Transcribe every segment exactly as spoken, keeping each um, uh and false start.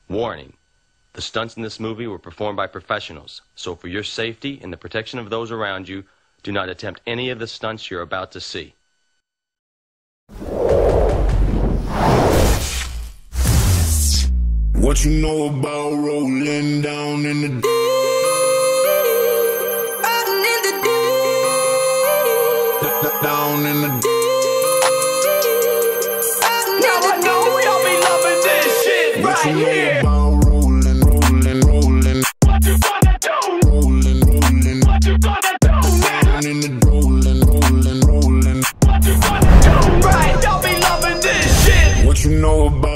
Warning. The stunts in this movie were performed by professionals, so for your safety and the protection of those around you, do not attempt any of the stunts you're about to see. What you know about rolling down in the deep? Rolling in the deep. Down in the deep. Now I know y'all be loving this shit What right you know here. about rolling, rolling, rolling? What you gonna do? Rolling, rolling. What you gonna do now? Down in the rolling, rolling, rolling. What you gonna do? Right, y'all be loving this shit. What you know about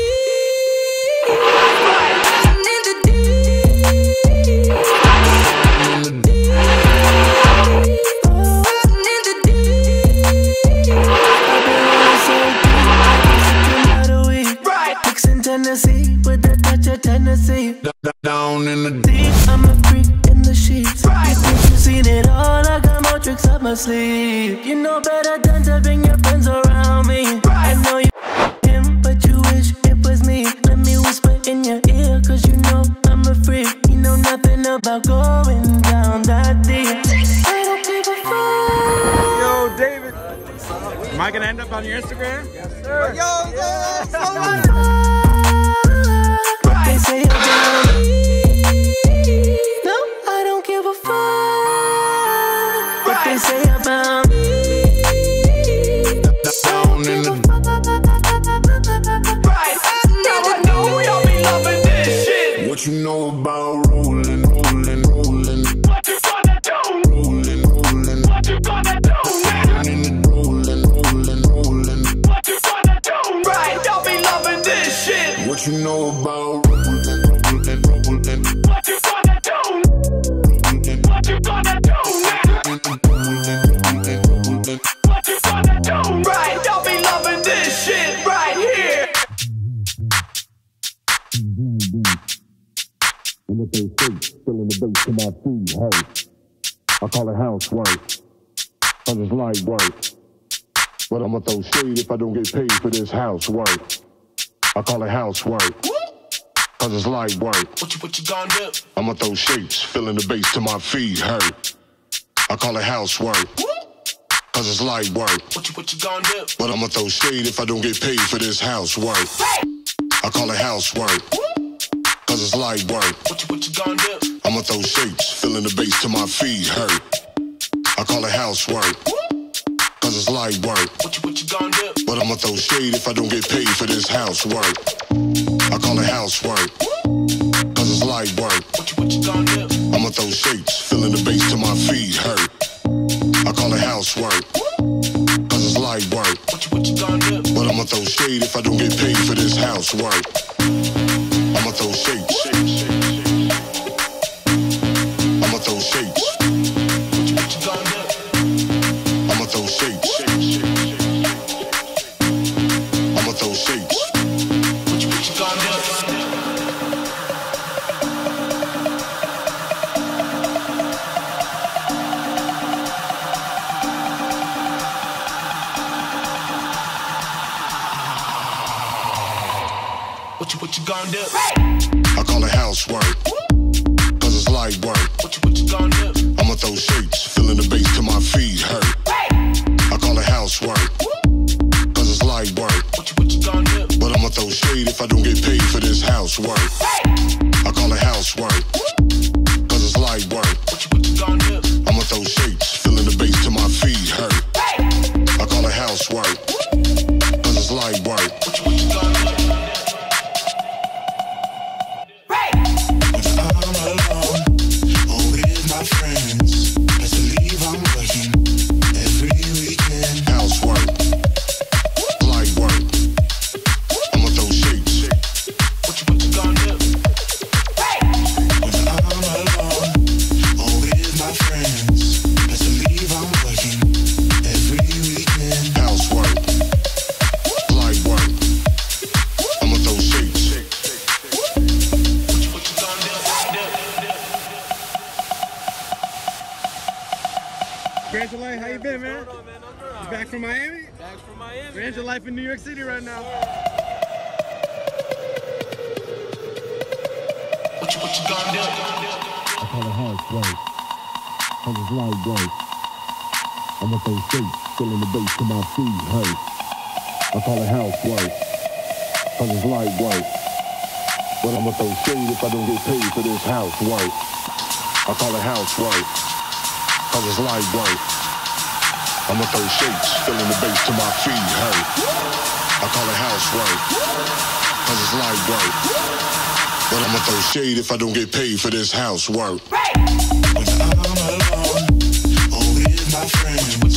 Tennessee with a touch of Tennessee. down in the deep? I'm a freak in the sheets. Right. You think you've seen it all? I got more tricks up my sleeve. You know better than to bring your friends around me. Right. I know you him, but you wish it was me. Let me whisper in your ear, cause you know I'm a freak. You know nothing about going down that deep. I don't give a fuck. Yo, David. Am I gonna end up on your Instagram? Yes, sir. Yo, yeah. They say about me. No, I don't give a fuck. What they say about me. down in the Right, now I know y'all be loving this shit. What you know about rolling, rolling, rolling? What you gonna do? Rolling, rolling. What you gonna do now? Down in the rolling, rolling, rolling. What you gonna do? Right, y'all be loving this shit. What you know about rolling, rolling, rolling? What you gonna do? What you gonna do now? What you gonna do? Right, y'all be loving this shit right here. And if they say, feeling the bass to my feet, hey, I call it housework, cause it's light work. But I'ma throw shade if I don't get paid for this housework. I call it housework, cause it's light work. What you, what you gonna do? I'ma throw shapes, feeling the bass to my feet, hurt. I call it housework, cause it's light work. What you, what you gonna do? But I'ma throw shade if I don't get paid for this housework. I call it housework, cause it's light work. What you, what you gonna do? I'ma throw shapes, feeling the bass to my feet, hurt. I call it housework, cause it's light work. What you, what you gonna do? But I'ma throw shade if I don't get paid for this housework. I call it housework, cause it's light work. What you, what you gonna do? I'ma throw shapes, feeling the bass to my feet, hurt. I call it housework, cause it's light work. What you, what you gonna do? But I'ma throw shade if I don't get paid for this housework. I'ma throw shapes. I'ma throw shapes. What you, what you gonna do? I'ma throw shapes. I'ma throw shapes. What you, what you gonna do? What you, what you gonna do? I call it housework, cause it's light work. What you, what you gonna do? I'ma throw shapes, feeling the bass to my feet, hurt. I call it housework, cause it's light work. What you, what you gonna do? But I'ma throw shade if I don't get paid for this housework. I call it housework, cause it's light work. What you, what you gonna do? I'ma throw shapes, feeling the bass to my feet, hurt. I call it housework, cause it's light work. What you, what you gonna do? Housework, light work. I'ma throw shapes. What you, what you gonna do? Housework, light work. I'ma throw shapes. What you, what you gonna do? Angela, how you been, man? What's going on, man? I'm doing all You right. back from Miami? Back from Miami. How's your life in New York City right now? what you, what you gonna do? I call it housework, cause it's light work. I'ma throw shapes, filling the bass to my feet hurt. I call it housework, cause it's light work. But I'ma throw shade if I don't get paid for this housework. I call it housework, cause it's light work. I'ma throw shapes, filling the bass to my feet hurt. I call it housework, cause it's light work. But I'ma throw shade if I don't get paid for this housework. When I'm alone, or with my friends.